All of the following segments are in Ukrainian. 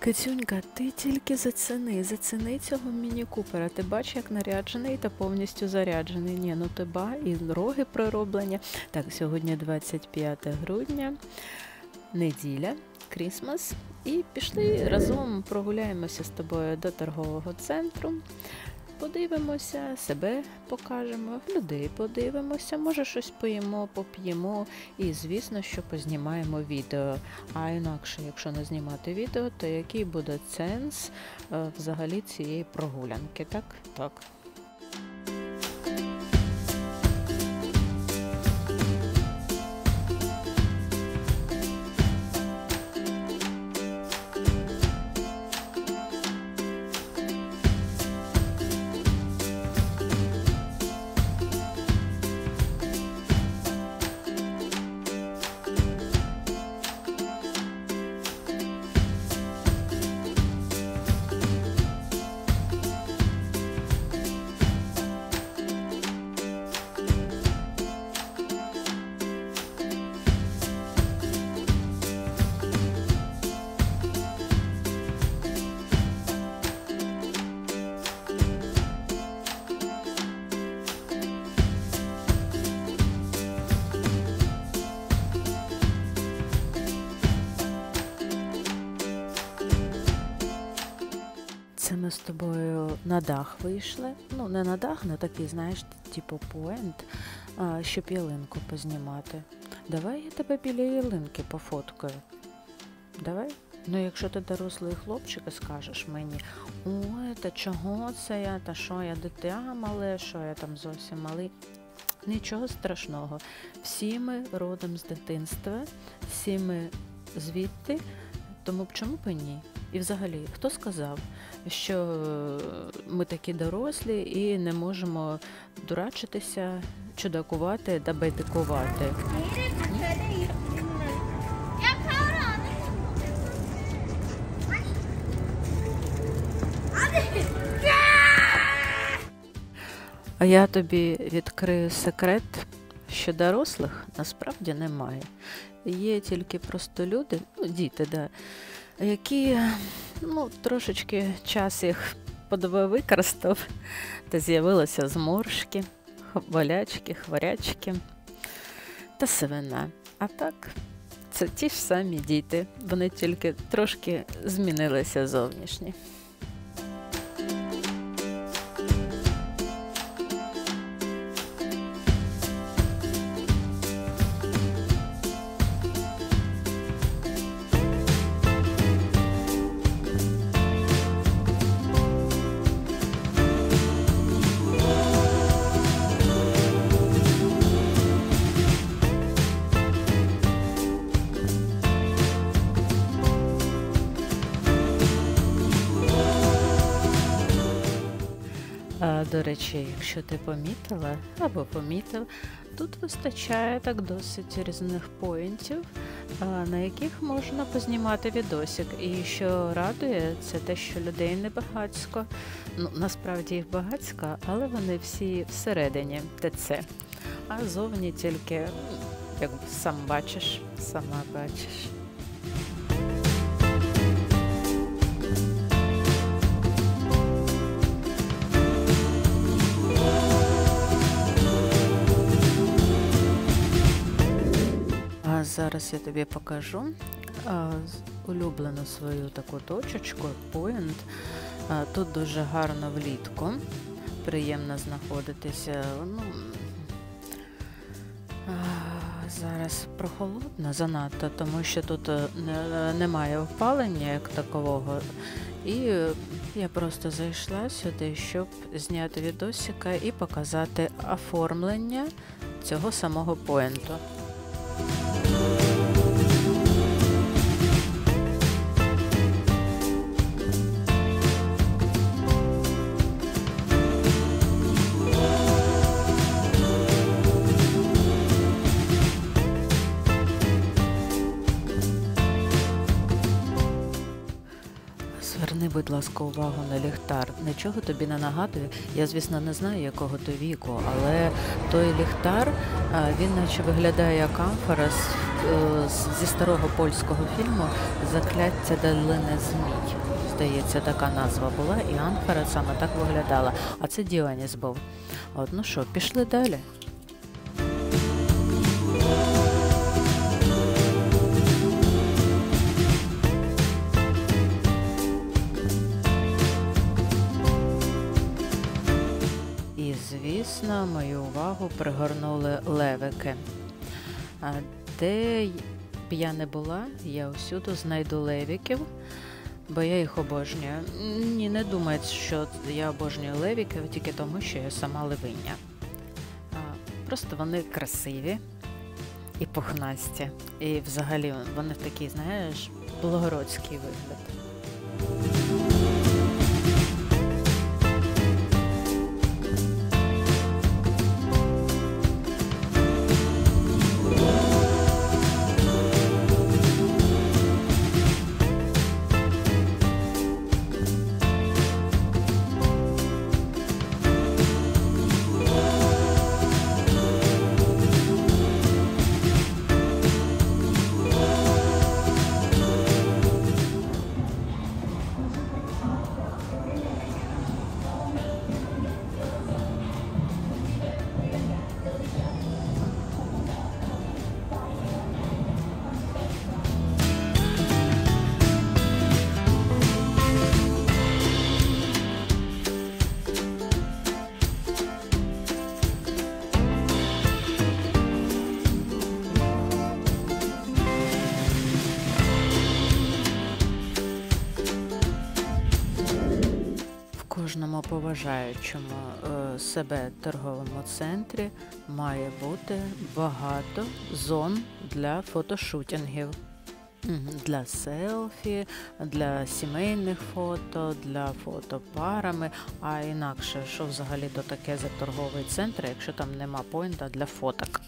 Кицюнька, ти тільки заціни цього міні-купера. Ти бачиш, як наряджений та повністю заряджений. Ні, ну ти ба, і роги пророблені. Так, сьогодні 25 грудня, неділя, Крісмас. І пішли разом прогуляємося з тобою до торгового центру. Подивимося, себе покажемо, людей подивимося, може щось поїмо, поп'ємо і, звісно, що познімаємо відео. А інакше, якщо не знімати відео, то який буде сенс взагалі цієї прогулянки, так? Так. Це ми з тобою на дах вийшли. Ну, не на дах, на такий, знаєш, типу пуент, щоб ялинку познімати. Давай я тебе біля ялинки пофоткаю. Давай? Ну, якщо ти дорослий хлопчик і скажеш мені, ой, та чого це я, та що я дитя мале, що я там зовсім малий. Нічого страшного. Всі ми родом з дитинства, всі ми звідти, тому чому б і ні? І взагалі, хто сказав, що ми такі дорослі і не можемо дурачитися, чудакувати та байдикувати? А я тобі відкрию секрет, що дорослих насправді немає. Є тільки просто люди, ну, діти, да, які, ну, трошечки час їх використав, та з'явилися зморшки, болячки, хворячки та сивина. А так, це ті ж самі діти, вони тільки трошки змінилися зовнішні. До речі, якщо ти помітила або помітив, тут вистачає так досить різних поінтів, на яких можна познімати відосик. І що радує, це те, що людей не багацько. Ну, насправді їх багацько, але вони всі всередині ТЦ. А зовні тільки, як сама бачиш. Зараз я тобі покажу улюблену свою таку точечку, поінт. Тут дуже гарно влітку, приємно знаходитися. Ну, зараз прохолодно занадто, тому що тут немає опалення як такового. І я просто зайшла сюди, щоб зняти відосика і показати оформлення цього самого поінту. Зверни, будь ласка, увагу на ліхтар. Нічого тобі не нагадує. Я, звісно, не знаю, якого то віку, але той ліхтар, він наче виглядає як амфора зі старого польського фільму «Закляття долини змій». Здається, така назва була, і амфора саме так виглядала. А це Діоніс був. От, ну що, пішли далі. І, звісно, мою увагу пригорнули левики. Де б я не була, я усюди знайду левіків, бо я їх обожнюю. Ні, не думайте, що я обожнюю левіків тільки тому, що я сама левиня. Просто вони красиві і пухнасті. І взагалі вони в такий, знаєш, благородський вигляд. В кожному поважаючому себе торговому центрі має бути багато зон для фотошутінгів. Для селфі, для сімейних фото, для фото парами, а інакше, що взагалі то таке за торговий центр, якщо там нема поінта для фоток.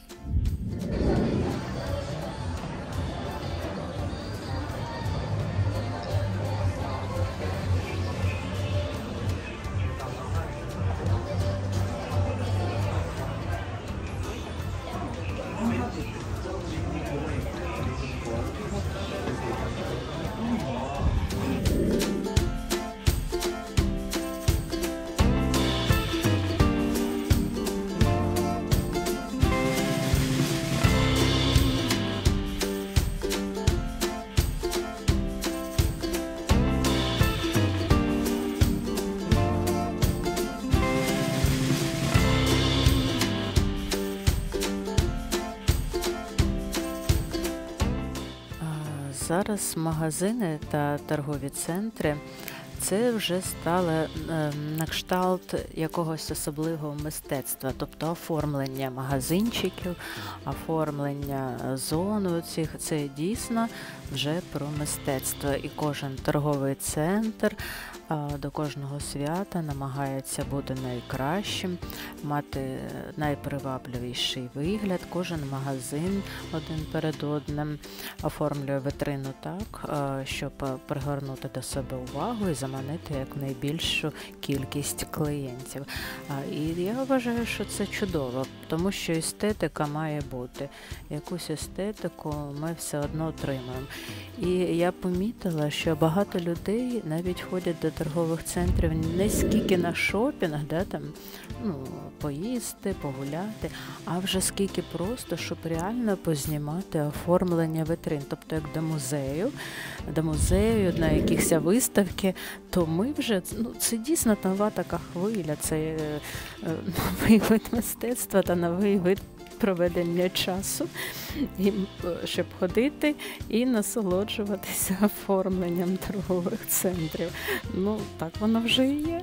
Зараз магазини та торгові центри – це вже стало на кшталт якогось особливого мистецтва, тобто оформлення магазинчиків, оформлення зон цих – це дійсно вже про мистецтво. І кожен торговий центр до кожного свята намагається бути найкращим, мати найпривабливіший вигляд. Кожен магазин один перед одним оформлює вітрину так, щоб пригорнути до себе увагу і заманити якнайбільшу кількість клієнтів. І я вважаю, що це чудово, тому що естетика має бути. Якусь естетику ми все одно отримаємо. І я помітила, що багато людей навіть ходять до торгових центрів не скільки на шопінг, там, поїсти, погуляти, а вже скільки просто, щоб реально познімати оформлення витрин. Тобто як до музею, на якісь виставки, то ми вже, це дійсно нова така хвиля, це новий вид мистецтва та новий вид проведення часу, щоб ходити і насолоджуватися оформленням торгових центрів. Так воно вже і є.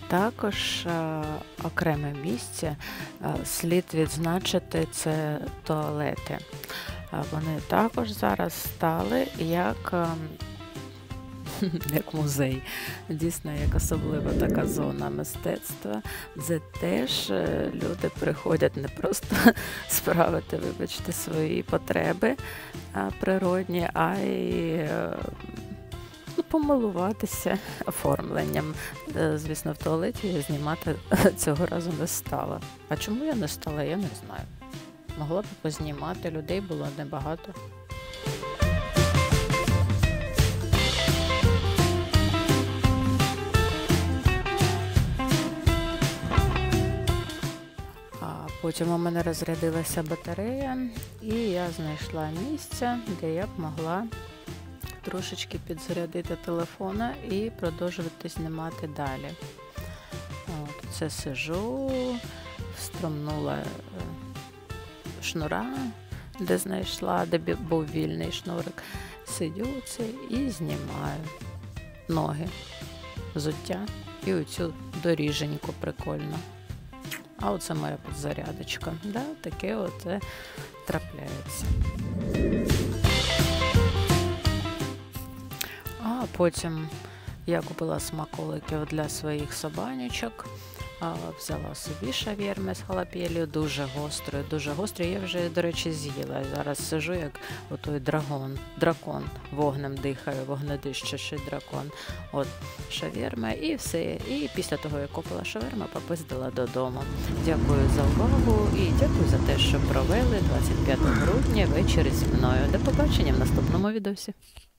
Також окреме місце слід відзначити це туалети. Вони також зараз стали як музей. Дійсно, як особлива така зона мистецтва, де теж люди приходять не просто справити, вибачте, свої потреби природні, а й помилуватися оформленням. Звісно, в туалеті я знімати цього разу не стала. А чому я не стала, я не знаю. Могла б познімати, людей було небагато. Потім у мене розрядилася батарея, і я знайшла місце, де я б могла трошечки підзарядити телефона і продовжувати знімати далі. Це сижу, встромнула шнура, де знайшла, де був вільний шнурик. Сидю це і знімаю ноги, взуття і оцю доріженьку прикольно. А оце моя підзарядочка. Да, таке оце трапляється. А потім я купила смаколиків для своїх собанючок. Взяла собі шаверми з халапеньо, дуже гострі. Я вже, до речі, з'їла. Зараз сижу, як отой дракон, вогнем дихаю, вогнедищащий дракон. От, шаверма і все. І після того, як купила шаверму, попиздила додому. Дякую за увагу і дякую за те, що провели 25 грудня вечір зі мною. До побачення в наступному відосі.